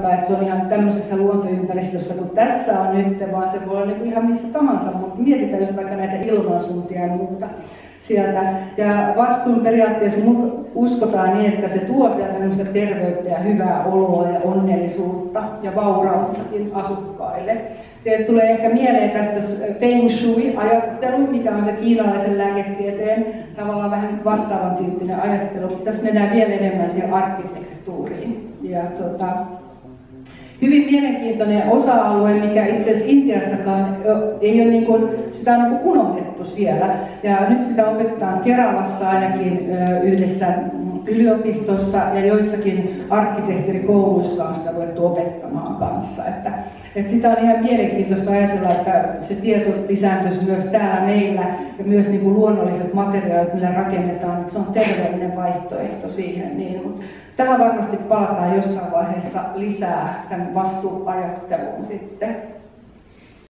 ajatella, että se on ihan tämmöisessä luontoympäristössä kuin tässä on nyt, vaan se voi olla niin ihan missä tahansa, mutta mietitään just vaikka näitä ilmansuuntia ja muuta sieltä. Ja vastuun periaatteessa uskotaan niin, että se tuo sieltä tämmöistä terveyttä ja hyvää oloa ja onnellisuutta ja vaurauttakin asukkaille. Teille tulee ehkä mieleen tästä Feng Shui-ajattelu, mikä on se kiinalaisen lääketieteen tavallaan vähän vastaavan tyyppinen ajattelu, mutta tässä mennään vielä enemmän siihen arkkitehtuuriin. Ja hyvin mielenkiintoinen osa-alue, mikä itse asiassa Intiassakaan ei ole niin kuin, sitä on niin kuin unohdettu siellä. Ja nyt sitä opetetaan Keralassa ainakin yhdessä yliopistossa ja joissakin arkkitehturikouluissa on sitä ruvettu opettamaan kanssa. Että sitä on ihan mielenkiintoista ajatella, että se tieto lisääntyisi myös täällä meillä ja myös niin kuin luonnolliset materiaalit, millä rakennetaan, että se on terveellinen vaihtoehto siihen. Niin, tähän varmasti palataan jossain vaiheessa lisää tämän vastuuajatteluun sitten.